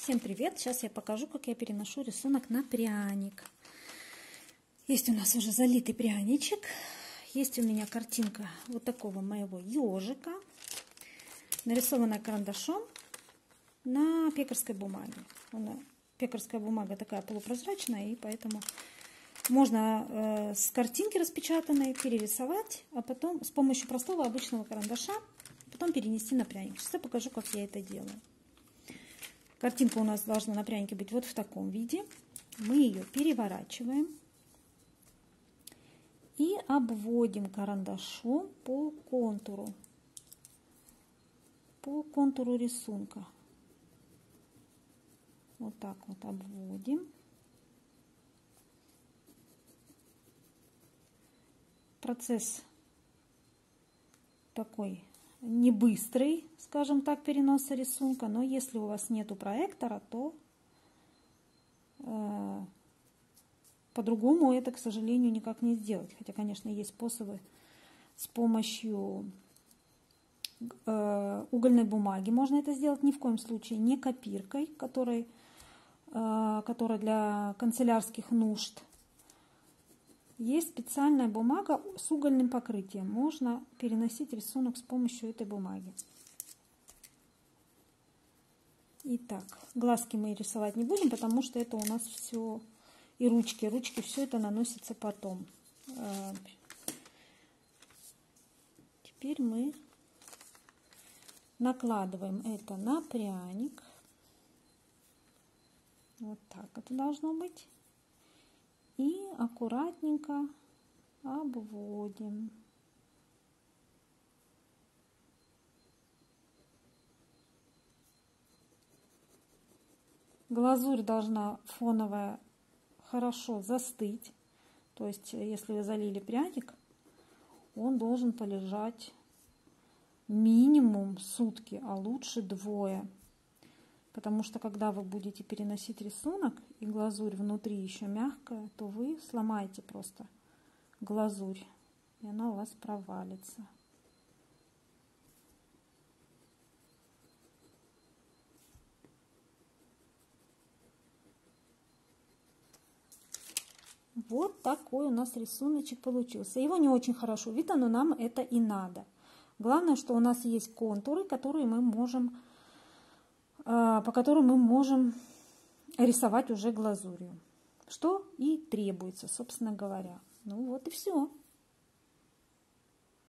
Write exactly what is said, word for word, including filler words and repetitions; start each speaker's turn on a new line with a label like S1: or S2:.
S1: Всем привет! Сейчас я покажу, как я переношу рисунок на пряник. Есть у нас уже залитый пряничек. Есть у меня картинка вот такого моего ежика, нарисованная карандашом на пекарской бумаге. Она, пекарская бумага такая полупрозрачная, и поэтому можно э, с картинки распечатанной перерисовать, а потом с помощью простого обычного карандаша потом перенести на пряник. Сейчас я покажу, как я это делаю. Картинка у нас должна на прянике быть вот в таком виде. Мы ее переворачиваем и обводим карандашом по контуру, по контуру рисунка. Вот так вот обводим. Процесс такой не быстрый, скажем так, переноса рисунка, но если у вас нету проектора, то э, по-другому это, к сожалению, никак не сделать. Хотя, конечно, есть способы с помощью э, угольной бумаги. Можно это сделать, ни в коем случае не копиркой, которой, э, которая для канцелярских нужд. Есть специальная бумага с угольным покрытием. Можно переносить рисунок с помощью этой бумаги. Итак, глазки мы рисовать не будем, потому что это у нас все, и ручки, ручки, все это наносится потом. Теперь мы накладываем это на пряник. Вот так это должно быть. И аккуратненько обводим. Глазурь должна фоновая хорошо застыть. То есть, если вы залили пряник, он должен полежать минимум сутки, а лучше двое. Потому что, когда вы будете переносить рисунок, и глазурь внутри еще мягкая, то вы сломаете просто глазурь, и она у вас провалится. Вот такой у нас рисуночек получился. Его не очень хорошо видно, но нам это и надо. Главное, что у нас есть контуры, которые мы можем... по которым мы можем рисовать уже глазурью, что и требуется, собственно говоря. Ну вот и все.